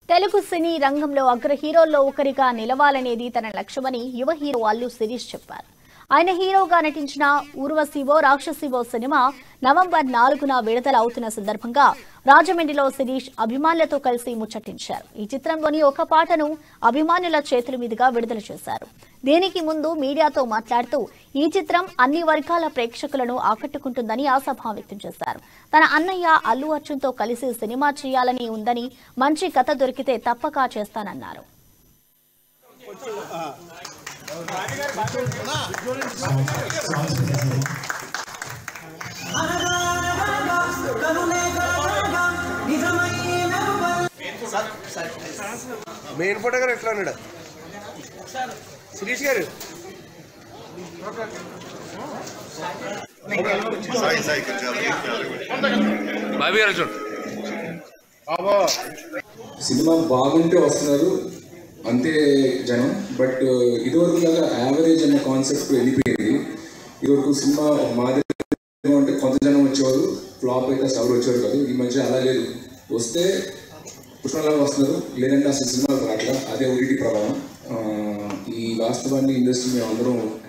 తెలుగు సినీ రంగంలో అగ్ర హీరోల్లో ఒకరిగా నిలవాలనేది తన లక్ష్యమని యువ హీరో అల్లు శిరీష్ చెప్పారు. ఆయన హీరోగా నటించిన ఊర్వశివో రాక్షసివో సినిమా నవంబర్ 4న విడుదల అవుతున్న సందర్భంగా రాజమండ్రిలో శిరీష్ అభిమానులతో కలిసి ముచ్చటించారు. ఈ చిత్రంలోని ఒక పాటను అభిమానుల చేతుల మీదుగా విడుదల చేశారు. దీనికి ముందు మీడియాతో మాట్లాడుతూ ఈ చిత్రం అన్ని వర్గాల ప్రేక్షకులను ఆకట్టుకుంటుందని ఆశాభావం వ్యక్తం చేశారు. తన అన్నయ్య అల్లు అర్జున్తో కలిసి సినిమా చేయాలని ఉందని, మంచి కథ దొరికితే తప్పక చేస్తానన్నారు. మెయిన్ ఫోటో గారు ఎట్లా ఉన్నాడు శిరీష్ గారు? సినిమా బాగుంటే వస్తున్నారు అంతే జనం. బట్ ఇదివరకు లాగా యావరేజ్ అనే కాన్సెప్ట్ వెళ్ళిపోయింది. ఇదివరకు సినిమా మాదిరిగా ఉంటే కొంత జనం వచ్చేవారు, ఫ్లాప్ అయితే అసలు ఎవరు వచ్చేవారు కాదు. ఈ మధ్య అలా లేదు, వస్తే పుష్పలాగా వస్తున్నారు, లేదంటే అసలు సినిమాలు రావట్లా. అదే ఓటీటీ ప్రభావం. ఈ వాస్తవాన్ని ఇండస్ట్రీ మేము అందరం